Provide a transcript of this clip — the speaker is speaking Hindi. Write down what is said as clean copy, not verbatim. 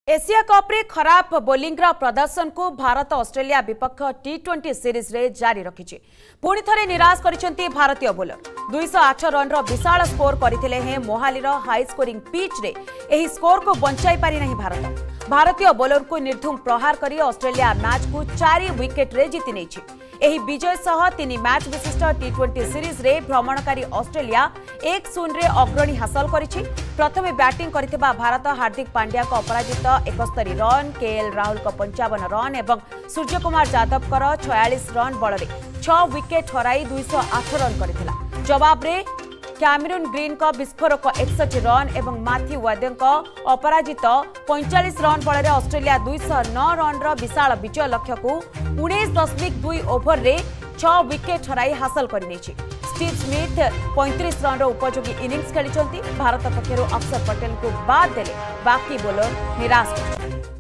एशिया कप रे खराब बोलिंग प्रदर्शन को भारत ऑस्ट्रेलिया विपक्ष टी20 सीरीज रे जारी रखिछि। पुणी थरे निराश करिसेंती भारतीय बोलर 208 रन विशाल स्कोर करथिले हैं मोहाली हाई स्कोरिंग पिच रे एही स्कोर को बंचाई पारि नहीं भारतीय बोलर को निर्धुम प्रहार करी ऑस्ट्रेलिया मैच को 4 विकेट रे जीति नेछि। एही विजय सह 3 मैच विशिष्ट टी20 सीरीज रे भ्रमणकारी ऑस्ट्रेलिया 1-0 रे अग्रणी हासिल करिछि। प्रथमे बैटिंग करथिबा भारत हार्दिक पांड्या को अपराजित 71 रन, केएल राहुल को 55 रन एवं सूर्यकुमार यादव को 46 रन बल 6 विकेट हराई 208 रन करथिला। जवाब रे कैमरून ग्रीन को विस्फोरक 61 रन एवं मैथ्यू वेदर को अपराजित 45 रन बल ऑस्ट्रेलिया 209 रन विशाल विजय लक्ष्य को 19.2 ओभर रे 6 विकेट हराई हासिल करनेछि। स्टीव स्मिथ 35 रन उपयोगी इनिंग्स खेली। भारत पक्षर अक्षर पटेल को बाद देले बाकी बोलर निराश।